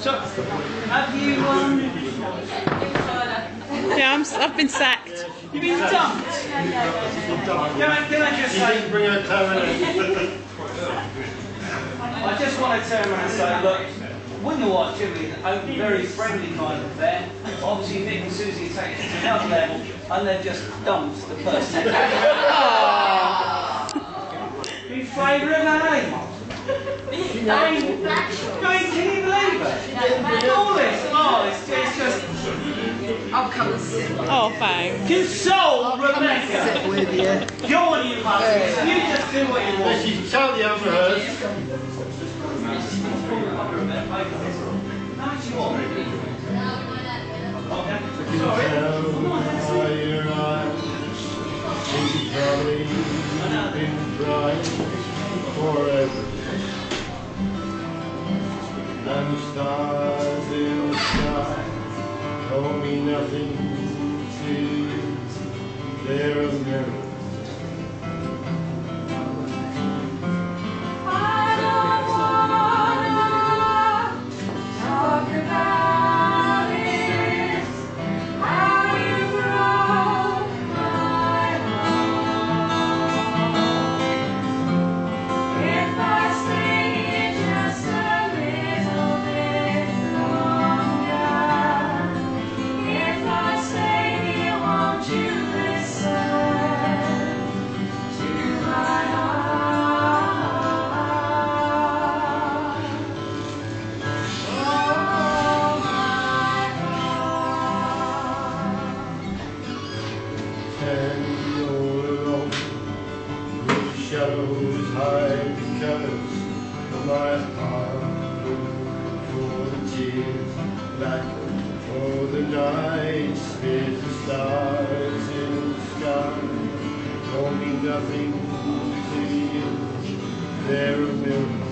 So, have you, Yeah, I've been sacked. you've been dumped? Can I just say... Bring her clarinet. I just want to turn around and say, look, Wouldn't You Watch Jimmy is a very friendly kind of affair. Obviously, Nick and Susie take it to another level, and they've just dumped the person. You favour of that, eh? Can you believe it? All this, it's just... I'll come and sit. Oh, thanks. Console Rebecca! With you. Go on, you hussies. You just do what you want. She's totally over hers. How much you want? Okay. Sorry. Your eyes, you've probably been crying forever. And the stars in the sky don't mean nothing to you. They're a mirror. And all alone, with shadows hide the colors of my heart. For the tears, black for the night, spares the stars in the sky. Don't mean nothing to you, they're a mirror.